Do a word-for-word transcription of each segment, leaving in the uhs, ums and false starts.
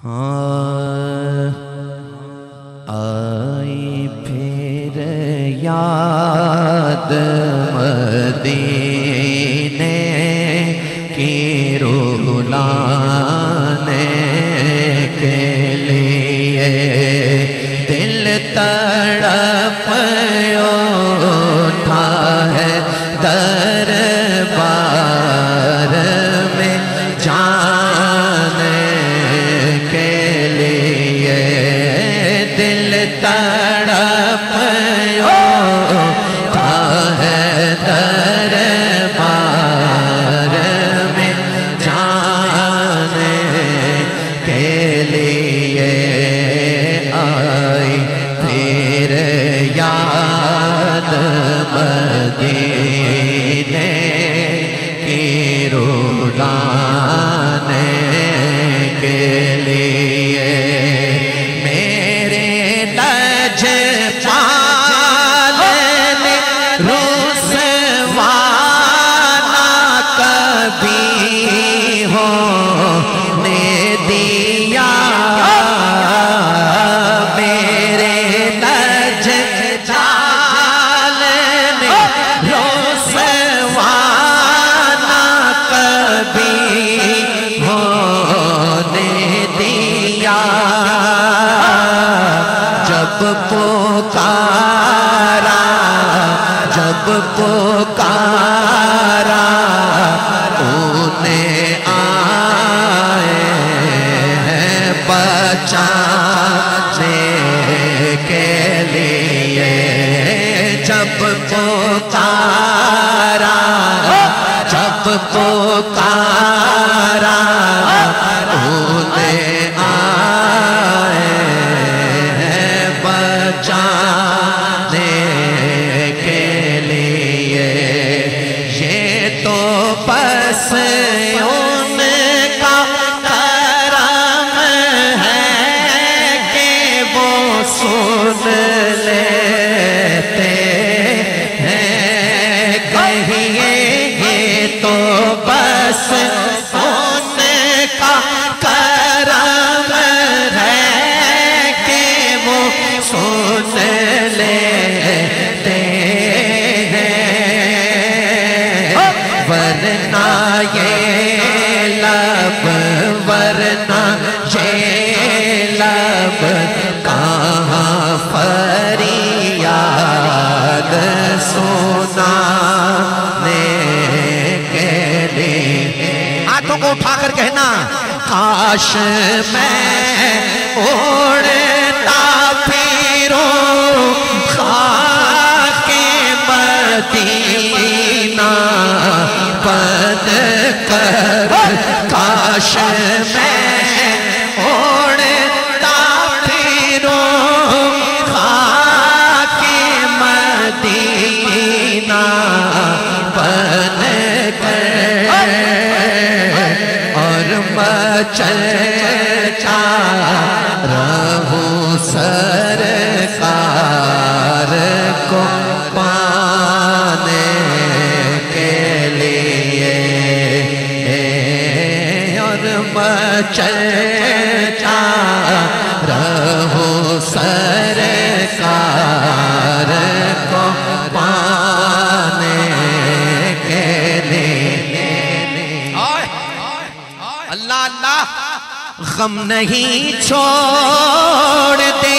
آئی پھر یاد مدینے کی رلانے کے لیے دل تڑپ اٹھا ہے دربار میں جانے کے لیے دل تڑپ اٹھا ہے دربار میں جانے کے لیے آئی پھر یاد مدینے کی رلانے کے لیے میرے لج پال نے رسوا نہ کبھی ہونے دیا میرے لج پال نے رسوا نہ کبھی ہونے دیا جب پکارا جب پکارا انہیں آئے ہیں بچانے کے لیے جب پکارا جب پکارا انہیں آئے ہیں بچانے کے لیے یہ تو بس ان کا کرم ہے کہ وہ سن لیتے ہیں کہیے یہ تو بس ان کا کرم ہے کہ وہ سن لیتے ہیں ورنہ یہ لب ورنہ یہ لب کہاں فریاد سنانے کے لیے ہاتھوں کو اٹھا کر کہنا کاش میں اڑتا پھروں خاک مدینہ بن کر کاش میں اڑتا پھروں خاک مدینہ بن کر اور مچلتا رہوں سرکار کو پانے کے لیے اور مچلتا رہوں سرکار کو پانے کے لیے اللہ اللہ غم نہیں چھوڑتے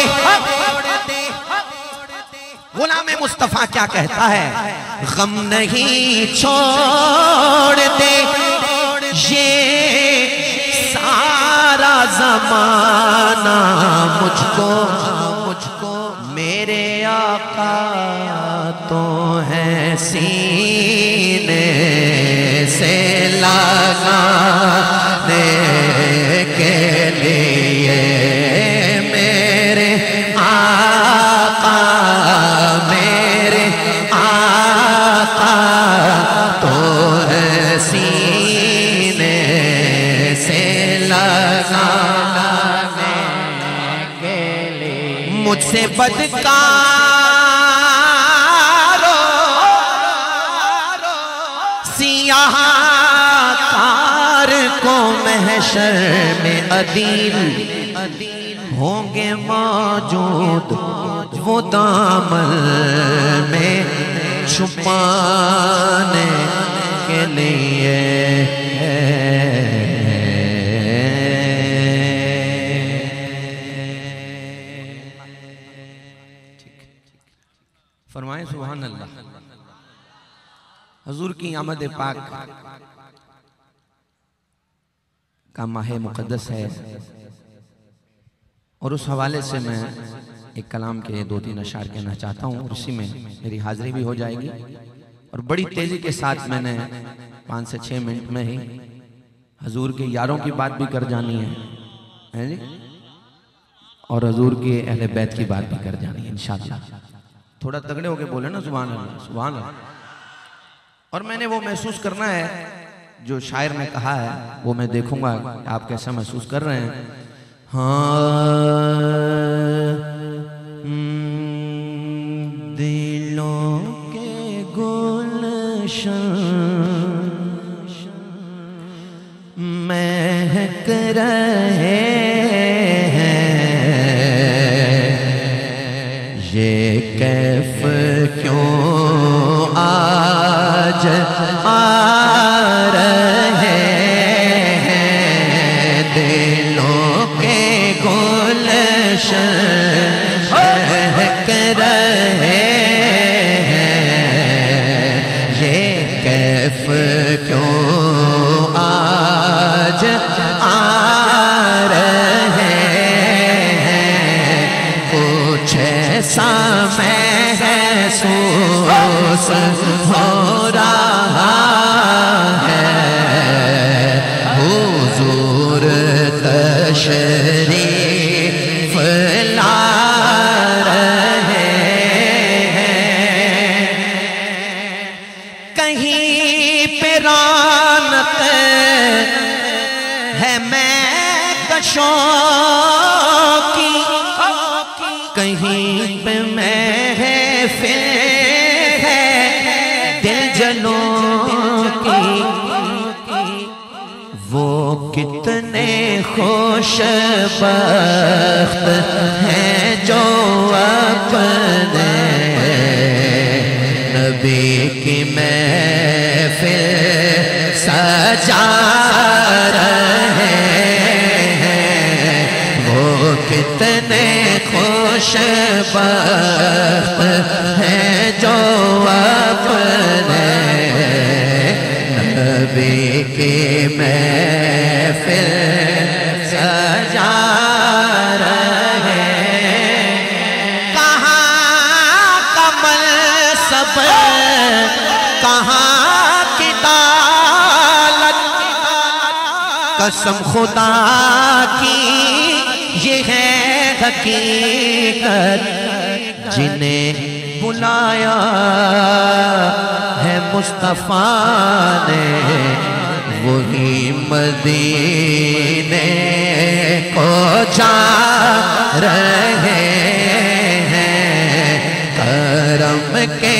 غلام مصطفیٰ کیا کہتا ہے غم نہیں چھوڑتے یہ سارا زمانہ مجھ کو مجھ کو میرے آقا تو ہے سینے سے لگانے کے لیے میرے آقا میرے آقا تو ہے سینے سے لگانے کے لیے مجھ سے بدکارو سیاہ کار کو کو محشر میں عدیل ہوں گے موجود وہ دامن میں چھپانے کے لیے فرمائیں سبحان اللہ۔ حضور کی آمد پاک کا ماہ مقدس ہے اور اس حوالے سے میں ایک کلام کے دو تین اشعار کہنا چاہتا ہوں اور اسی میں میری حاضری بھی ہو جائے گی اور بڑی تیزی کے ساتھ میں نے پانچ سے چھ منٹ میں ہی حضور کے یاروں کی بات بھی کر جانی ہے اور حضور کے اہل بیت کی بات بھی کر جانی ہے انشاءاللہ۔ تھوڑا تگڑے ہو کے بولے نا سبحان اللہ سبحان اللہ۔ اور میں نے وہ محسوس کرنا ہے جو شاعر نے کہا ہے، وہ میں دیکھوں گا آپ کیسا محسوس کر رہے ہیں۔ ہاں دلوں کے گلشن مہک رہے ہیں، یہ کیف کیوں آج آ رہے ہیں، دلوں کے گلشن مہک رہے ہیں، یہ کیف کیوں آج آ رہے ہیں، کچھ ایسا محسوس ہو رہا ہے، حضور تشریف لا رہے ہیں، کہیں پہ رونق ہے میں کشوں کی، کہیں پہ محفل ہے دل جنوں کی، وہ کتنے خوش بخت ہیں جو اپنے نبی کی محفل سجا رہے ہیں، وہ کتنے خوش بخت ہیں جو اپنے نبی کی محفل سجا رہے ہیں، کہاں کمل سب کہاں کی دالت، قسم خدا کی یہ ہے حقیقت، جنہیں بلایا ہے مصطفیٰ نے وہی مدینے کو جا رہے ہیں، کرم کے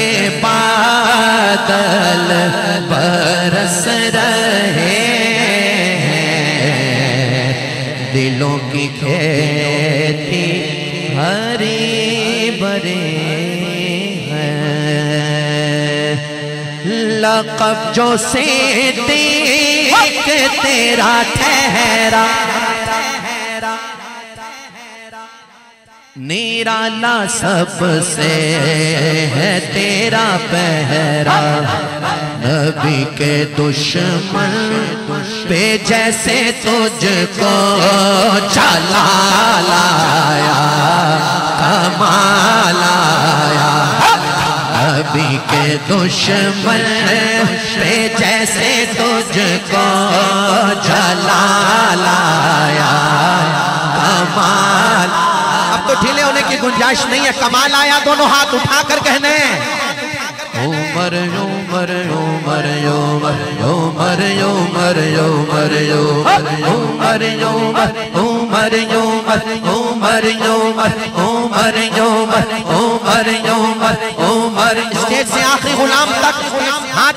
بادل برس رہے ہیں، دلوں کی کھیتی ہری بھری ہے، لقب جو صدیق تیرا ٹھہرا، نرالا سب سے ہے تیرا پہرا، نبی کے دشمن پہ جیسے تجھ کو جلال آیا کمال آیا، نبی کے دشمن پہ جیسے تجھ کو جلال آیا کمال، اب تو ڈھیلے ہونے کی گنجائش نہیں ہے، کمال آیا دونوں ہاتھ اٹھا کر کہنے عمر عمر عمر عمر عمر عمر عمر عمر عمر عمر عمر عمر عمر عمر عمر عمر عمر اسٹیج سے آخری غلام تک ہاتھ